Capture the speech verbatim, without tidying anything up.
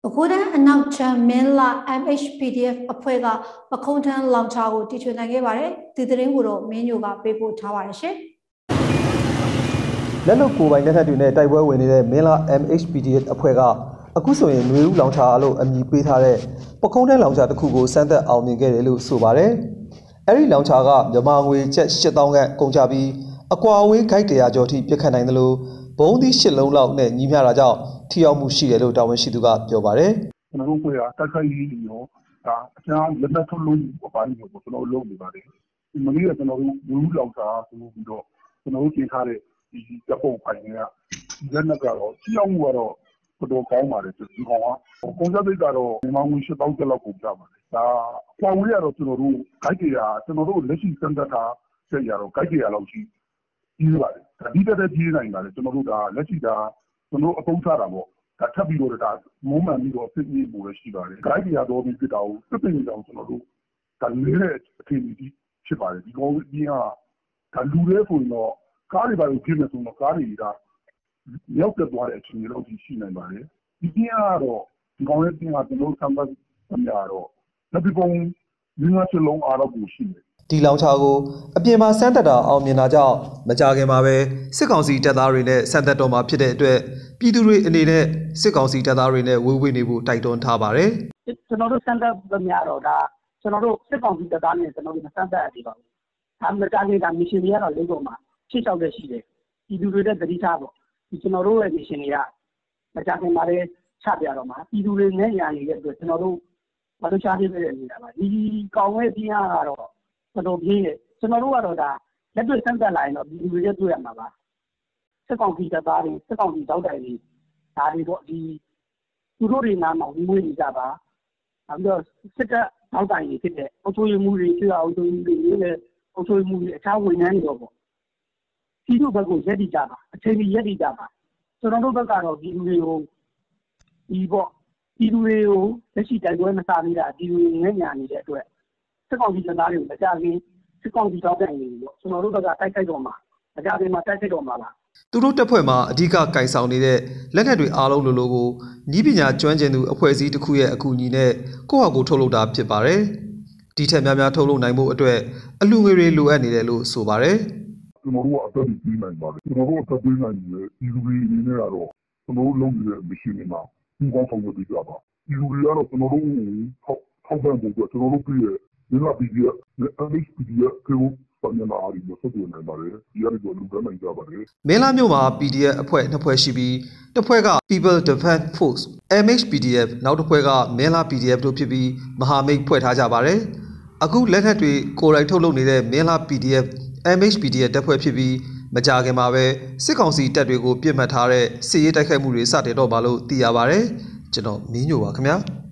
အခုတည်းအနောက်ချမ်းမင်းလာ M H P D F အဖွဲ့ကပခုံးထမ်းလောင်ချာကိုတီထွင်နိုင်ခဲ့ပါတယ်ဒီသတင်းကိုတော့မင်းညိုကပေးပို့ထားပါတယ်ရှင်လက်လွတ်ကိုယ်ပိုင်လက်ထက်တွေနဲ့တိုက်ပွဲဝင်နေတဲ့မင်းလာ M H P D F အဖွဲ့ကအခုဆိုရင်ຫນွေဦးလောင်ချာအလို့အမည်ပေးထားတဲ့ပခုံးထမ်းလောင်ချာတစ်ခုကိုစမ်းသပ်အောင်မြင်ခဲ့တယ်လို့ဆိုပါတယ်အဲ့ဒီလောင်ချာကမြန်မာငွေကျပ်ရှစ်သောင်းခန့်ကုန်ကြပြီးအကွာအဝေးဂိုက်တရာကျော်ထိပြစ်ခတ်နိုင်တယ်လို့ဘုံသီးရှစ်လုံးလောက်နဲ့ညီမျှတာကြောင့်ထိရောက်မှုရှိတယ်လို့တာဝန်ရှိသူကပြောပါတယ်ကျွန်တော်တို့ကတိုက်ခိုက်ရေးရောဒါအကျန်းလက်နက်ထုတ်လို့အပိုင်းမျိုးကိုကျွန်တော်လုပ်နေပါတယ်ဒီမနေ့ကကျွန်တော်တို့လူလူလောင်စာဆိုပြီးတော့ကျွန်တော်တို့ပြင်ထားတဲ့ဒီတပ်ပုံပိုင်းတွေကလက်နက်ကတော့ထိရောက်မှုကတော့တော်တော်ကောင်းပါတယ်ဒီကောင်ကကုန်စည်ကတော့မြန်မာငွေရှစ်သောင်းကျော်လောက်ကုန်ကြပါတယ်ဒါအကွာဝေးကတော့ကျွန်တော်တို့ဂိုက်တရာကျွန်တော်တို့လက်ရှိစံတက်တာဆက်ရတော့ဂိုက်တရာလောက်ရှိပြီးပါတယ်ဒီတက်တဲ့ကြီးနိုင်ပါတယ်ကျွန်တော်တို့ဒါလက်ရှိဒါကျွန်တော်အသုံးချတာပေါ့ဒါထပ်ပြီးတော့ဒါမုံမှန်ပြီးတော့ဖြစ်နေမှုလည်းရှိပါတယ်ဂိုက်တရာတော့ပြီးဖြစ်တာကိုစစ်ပင်ကြောင်ကျွန်တော်တို့ဒါလေးတဲ့အခြေအနေကြီးဖြစ်ပါတယ်ဒီကောင်ကြီးကဒါလူတွေဆိုရင်တော့ကားတွေပါလို့ဖြစ်နေဆိုတော့ကားတွေကရောက်တက်သွားတဲ့အခြေအနေလောက်ရှိနိုင်ပါတယ်ဒီပြင်းကတော့ဒီကောင်ရဲ့ပြင်းကကျွန်တော်ဆမ်ပတ်ဆမ်ရတော့လက်ပြီးပုံရင်းနှီးချလုံးအားတော့ကိုရှိတယ်ဒီလောင်ချာကိုအပြင်မှာစမ်းသက်တာအောင်မြင်တာကြောင့်မကြခင်မှာပဲစစ်ကောင်စီတပ်သားတွေနဲ့စမ်းသက်တော်မှာဖြစ်တဲ့အတွက်ပြည်သူတွေအနေနဲ့စစ်ကောင်စီတပ်သားတွေနဲ့ဝေးဝေးနေဖို့တိုက်တွန်းထားပါတယ်ကျွန်တော်တို့စမ်းသက်သမျှတော့ဒါကျွန်တော်တို့စစ်ကောင်စီတပ်သားနဲ့ကျွန်တော်တို့စမ်းသက်အပ်ပါဘူးဒါမှမကြခင်ကမစ်ရှင်တွေကတော့လေးကုန်မှာချစ်ချောက်တဲ့ရှိတယ်ပြည်သူတွေတဲ့တတိထားပေါ့ဒီကျွန်တော်တို့ရဲ့မစ်ရှင်တွေကမကြခင်မှာလည်းချပြတော့မှာပြည်သူတွေနဲ့ညာနေတဲ့အတွက်ကျွန်တော်တို့ဘာလို့ချပြခဲ့ရနေတာပါဒီကောင်ရဲ့ပြင်းအားကတော့တော်တော်ပြင်းတယ်ကျွန်တော်တို့ကတော့ဒါလက်တွေ့စမ်းသပ်လာရင်တော့ဒီလူတွေတွေ့ရမှာပါစစ်ကောင်စီတပ်သားတွေစစ်ကောင်စီတောက်တိုင်တွေဒါတွေတော့ဒီသူတို့တွေနားမှာဝင်ဝင်နေကြပါနောက်ပြီးတော့စစ်တပ်တောက်တိုင်တွေဖြစ်တဲ့အုပ်ချုပ်ရေးမှုတွေကျွေးအောင်အုပ်ချုပ်ရေးတွေနဲ့အုပ်ချုပ်ရေးမှုတွေအခြားဝန်ထမ်းတွေတော့ပေါ့ဒီလိုဘက်ကိုရက်တည်ကြပါအချိန်ကြီးရက်တည်ကြပါကျွန်တော်တို့ဘက်ကတော့ဒီလူတွေကိုဒီပေါ့ဒီလူတွေကိုလက်ရှိတိုက်ပွဲမစားသေးတာဒီလူတွေငဲ့ညာနေတဲ့အတွက်စစ်ကောင်စီတပ်သားတွေကိုမကြခင်စစ်ကောင်စီတောက်တိုင်တွေပေါ့ကျွန်တော်တို့ဘက်ကတိုက်ခိုက်တော့မှာမကြခင်မှာတိုက်ခိုက်တော့မှာပါသူတို့တပ်ဖွဲ့မှာအဓိကကင်ဆောင်နေတဲ့လက်နက်တွေအားလုံးလိုလိုကိုဤပညာကျွမ်းကျင်သူအဖွဲ့အစည်းတစ်ခုရဲ့အကူအညီနဲ့ကိုယ့်ဟာကိုယ်ထုတ်လုပ်တာဖြစ်ပါတယ်ဒီထက်များများထုတ်လုပ်နိုင်ဖို့အတွက်အလူငွေတွေလိုအပ်နေတယ်လို့ဆိုပါတယ်ကျွန်တော်တို့ကအသက်ကြီးနိုင်ပါတယ်ကျွန်တော်တို့အသက်ကြီးနိုင်တယ်ဒီလူတွေအနေနဲ့ကတော့ကျွန်တော်တို့လုပ်နေတဲ့မရှင်တွေမှာဒီကောင်းဆောင်တွေပြပါဒီလူတွေကတော့ကျွန်တော်တို့ထောက်ထောက်ပံ့ဖို့အတွက်ကျွန်တော်တို့ပြည့်ရဲ့မင်းလာ P D F နဲ့ M H P D F ကိုပတ်ရနာရီလို့ဆက်သွယ်နိုင်ပါတယ်ဒီရတဲ့လူတွေနိုင်ကြပါတယ်မင်းလာမြို့မှာ P D F အဖွဲ့နှစ်ဖွဲ့ရှိပြီးတစ်ဖွဲ့က People Defense Force M H P D F နောက်တစ်ဖွဲ့ကမင်းလာ P D F တို့ဖြစ်ပြီးမဟာမိတ်ဖွဲ့ထားကြပါတယ်အခုလက်နက်တွေကိုယ်တိုင်ထုတ်လုပ်နေတဲ့မင်းလာ P D F M H P D F တပ်ဖွဲ့ဖြစ်ပြီးမကြခင်မှာပဲစစ်ကောင်စီတပ်တွေကိုပြစ်မှတ်ထားတဲ့စစ်ရေးတိုက်ခိုက်မှုတွေစတင်တော့ပါလို့သိရပါတယ်ကျွန်တော်မင်းညိုပါခင်ဗျာ